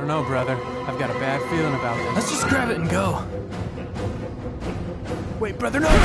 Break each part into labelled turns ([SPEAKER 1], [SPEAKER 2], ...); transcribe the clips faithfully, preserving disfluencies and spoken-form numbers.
[SPEAKER 1] don't know, brother. I've got a bad feeling about this.
[SPEAKER 2] Let's just grab it and go.
[SPEAKER 1] Wait, brother, no!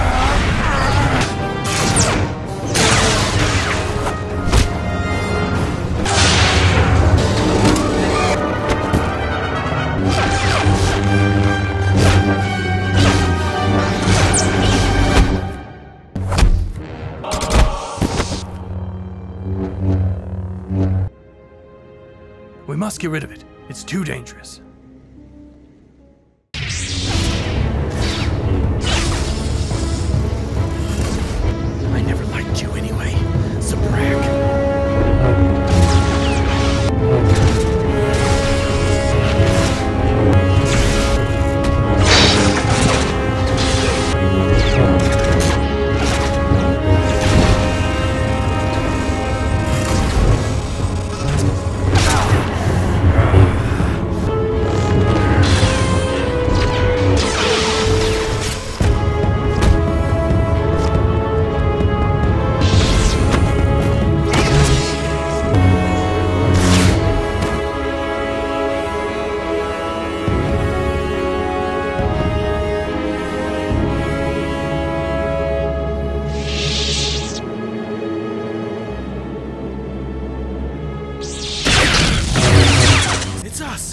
[SPEAKER 2] We must get rid of it. It's too dangerous. I never liked you anyway, Zabrak. It's us!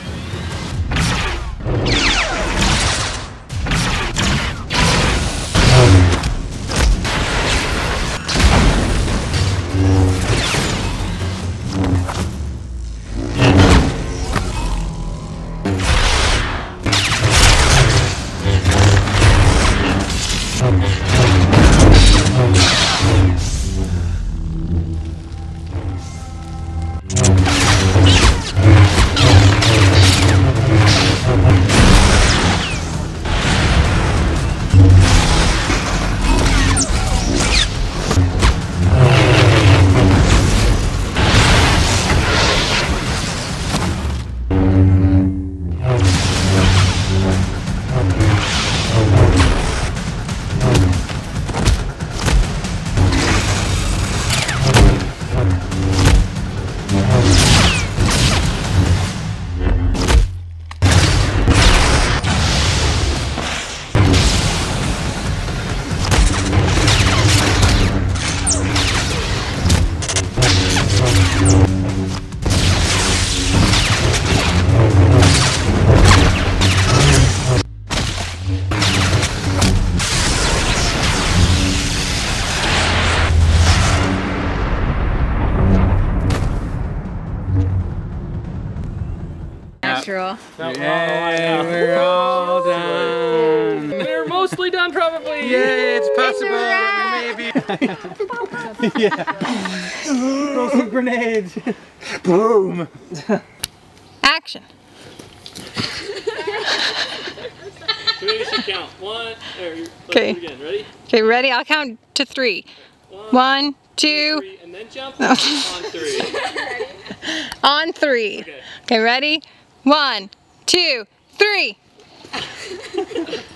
[SPEAKER 3] Natural.
[SPEAKER 1] Yay, we're all done.
[SPEAKER 4] We're mostly done, probably.
[SPEAKER 1] Yay, it's possible. Maybe. Yeah. Throw some grenades. Boom.
[SPEAKER 3] Action.
[SPEAKER 4] So we should count. One. There, let's
[SPEAKER 3] Okay.
[SPEAKER 4] do it again. Ready?
[SPEAKER 3] Okay, ready? I'll count to three.
[SPEAKER 4] One,
[SPEAKER 3] One, two.
[SPEAKER 4] three, and then jump on three.
[SPEAKER 3] On three.
[SPEAKER 4] Okay.
[SPEAKER 3] Okay, ready? One, two, three.